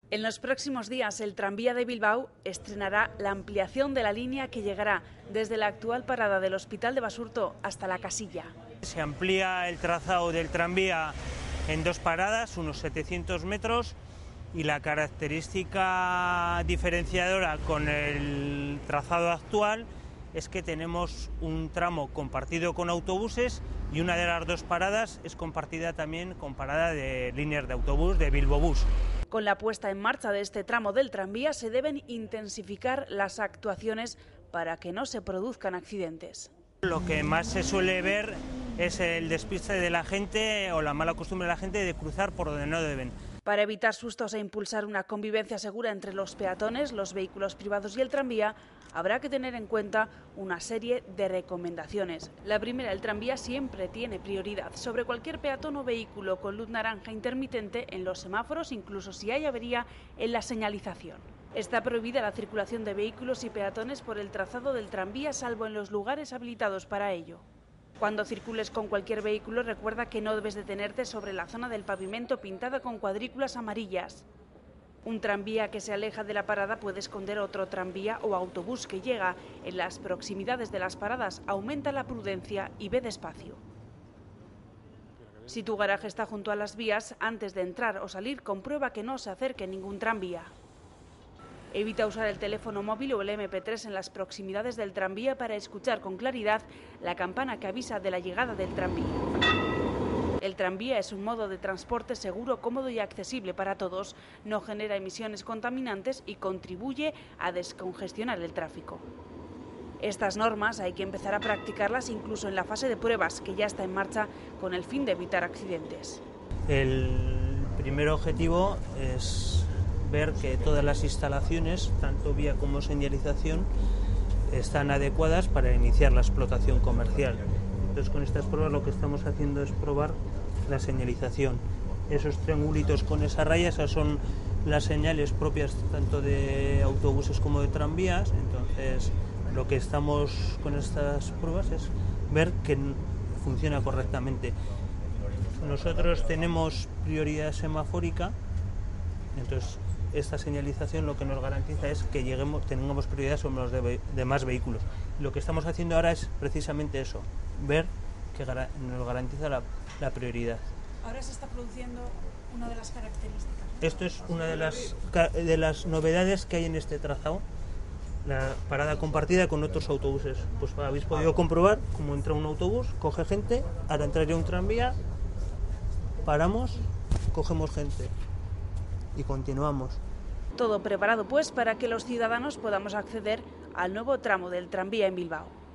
En los próximos días, el tranvía de Bilbao estrenará la ampliación de la línea que llegará desde la actual parada del Hospital de Basurto hasta la Casilla. Se amplía el trazado del tranvía en 2 paradas, unos 700 metros, y la característica diferenciadora con el trazado actual es que tenemos un tramo compartido con autobuses y una de las 2 paradas es compartida también con parada de líneas de autobús de Bilbobús. Con la puesta en marcha de este tramo del tranvía se deben intensificar las actuaciones para que no se produzcan accidentes. Lo que más se suele ver es el despiste de la gente o la mala costumbre de la gente de cruzar por donde no deben. Para evitar sustos e impulsar una convivencia segura entre los peatones, los vehículos privados y el tranvía, habrá que tener en cuenta una serie de recomendaciones. La primera, el tranvía siempre tiene prioridad sobre cualquier peatón o vehículo con luz naranja intermitente en los semáforos, incluso si hay avería en la señalización. Está prohibida la circulación de vehículos y peatones por el trazado del tranvía, salvo en los lugares habilitados para ello. Cuando circules con cualquier vehículo, recuerda que no debes detenerte sobre la zona del pavimento pintada con cuadrículas amarillas. Un tranvía que se aleja de la parada puede esconder otro tranvía o autobús que llega en las proximidades de las paradas. Aumenta la prudencia y ve despacio. Si tu garaje está junto a las vías, antes de entrar o salir, comprueba que no se acerque ningún tranvía. Evita usar el teléfono móvil o el MP3 en las proximidades del tranvía para escuchar con claridad la campana que avisa de la llegada del tranvía. El tranvía es un modo de transporte seguro, cómodo y accesible para todos. No genera emisiones contaminantes y contribuye a descongestionar el tráfico. Estas normas hay que empezar a practicarlas incluso en la fase de pruebas, que ya está en marcha con el fin de evitar accidentes. El primer objetivo es ver que todas las instalaciones, tanto vía como señalización, están adecuadas para iniciar la explotación comercial. Entonces, con estas pruebas lo que estamos haciendo es probar la señalización. Esos triangulitos con esa raya, esas son las señales propias tanto de autobuses como de tranvías. Entonces, lo que estamos con estas pruebas es ver que funciona correctamente. Nosotros tenemos prioridad semafórica, entonces esta señalización lo que nos garantiza es que tengamos prioridad sobre los demás vehículos. Lo que estamos haciendo ahora es precisamente eso, ver que nos garantiza la prioridad. Ahora se está produciendo una de las características. Esto es una de las novedades que hay en este trazado, la parada compartida con otros autobuses. Pues habéis podido comprobar cómo entra un autobús, coge gente, ahora entraría un tranvía, paramos, cogemos gente y continuamos. Todo preparado pues para que los ciudadanos podamos acceder al nuevo tramo del tranvía en Bilbao.